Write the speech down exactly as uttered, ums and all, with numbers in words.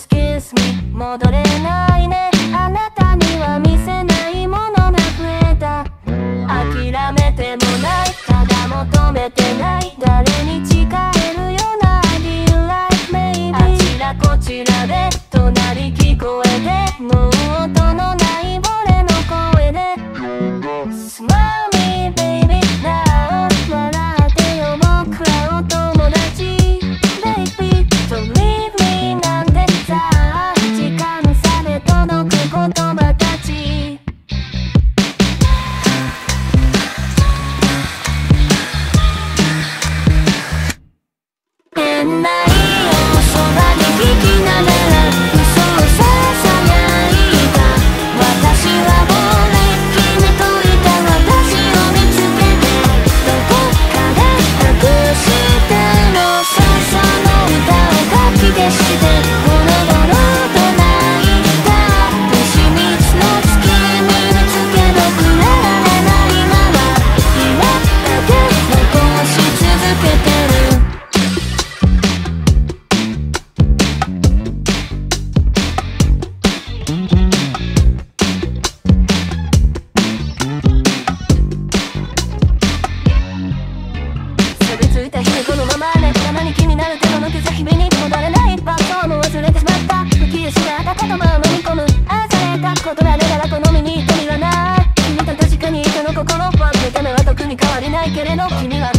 Excuse me 戻れないね。あなたには見せないものが増えた。諦めてもない、ただ求めてない、誰に誓えるような I feel like maybe あちらこちらで隣聞こえて、もう音のない俺の声で Smile me baby now 笑ってよ僕らお友達 Baby don't leave me なんてさ、時間差で届く言葉たち。変な色をそばに聞きながら嘘をささやいた。私は俺君といた私を見つけて、どこかで隠しての笹の歌をかき消して、ほのぼのと泣いた。西光の月見つけどくれられないまま、今だけ残し続けてる。錆びついた日々このままね、たまに気になる手の抜けた日々に戻れないバットも忘れてしまった。吹き失った言葉を飲み込む愛されたことられたら好みに意味はない。君と確かに人の心は見た目は特に変わりないけれど君は